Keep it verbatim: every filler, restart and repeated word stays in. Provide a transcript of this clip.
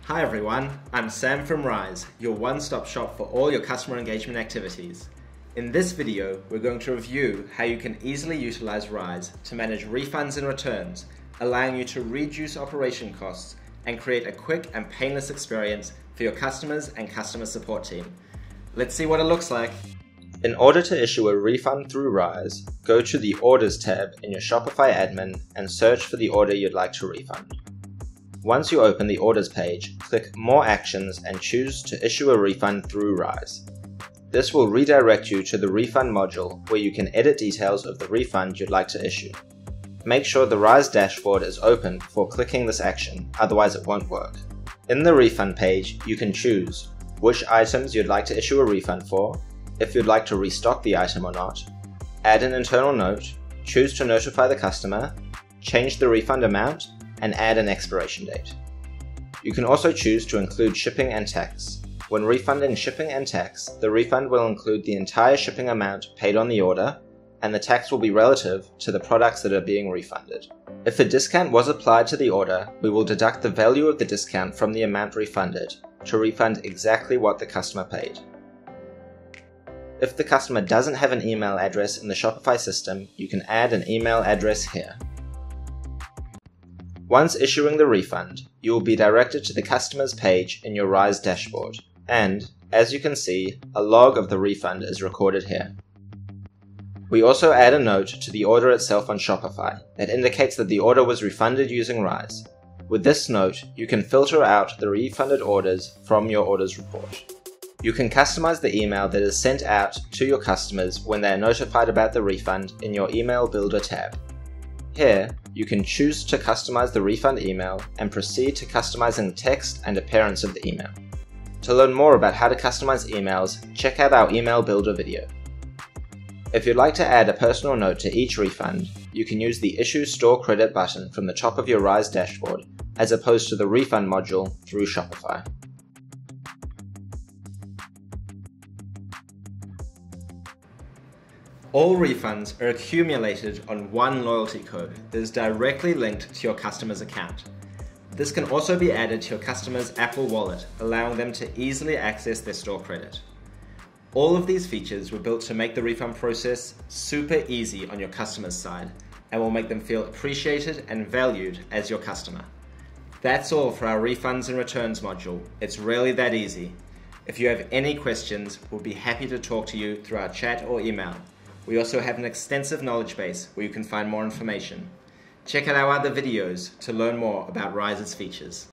Hi everyone, I'm Sam from Rise, your one-stop shop for all your customer engagement activities. In this video, we're going to review how you can easily utilize Rise to manage refunds and returns, allowing you to reduce operation costs and create a quick and painless experience for your customers and customer support team. Let's see what it looks like. In order to issue a refund through Rise, go to the Orders tab in your Shopify admin and search for the order you'd like to refund. Once you open the Orders page, click More Actions and choose to issue a refund through Rise. This will redirect you to the Refund module where you can edit details of the refund you'd like to issue. Make sure the Rise dashboard is open before clicking this action, otherwise it won't work. In the Refund page, you can choose which items you'd like to issue a refund for, if you'd like to restock the item or not, add an internal note, choose to notify the customer, change the refund amount, and add an expiration date. You can also choose to include shipping and tax. When refunding shipping and tax, the refund will include the entire shipping amount paid on the order, and the tax will be relative to the products that are being refunded. If a discount was applied to the order, we will deduct the value of the discount from the amount refunded to refund exactly what the customer paid. If the customer doesn't have an email address in the Shopify system, you can add an email address here. Once issuing the refund, you will be directed to the customer's page in your Rise dashboard, and, as you can see, a log of the refund is recorded here. We also add a note to the order itself on Shopify that indicates that the order was refunded using Rise. With this note, you can filter out the refunded orders from your orders report. You can customize the email that is sent out to your customers when they are notified about the refund in your Email Builder tab. Here, you can choose to customize the refund email and proceed to customizing the text and appearance of the email. To learn more about how to customize emails, check out our Email Builder video. If you'd like to add a personal note to each refund, you can use the Issue Store Credit button from the top of your Rise dashboard, as opposed to the Refund module through Shopify. All refunds are accumulated on one loyalty code that is directly linked to your customer's account. This can also be added to your customer's Apple Wallet, allowing them to easily access their store credit. All of these features were built to make the refund process super easy on your customer's side and will make them feel appreciated and valued as your customer. That's all for our Refunds and Returns module. It's really that easy. If you have any questions, we'll be happy to talk to you through our chat or email. We also have an extensive knowledge base where you can find more information. Check out our other videos to learn more about Rise's features.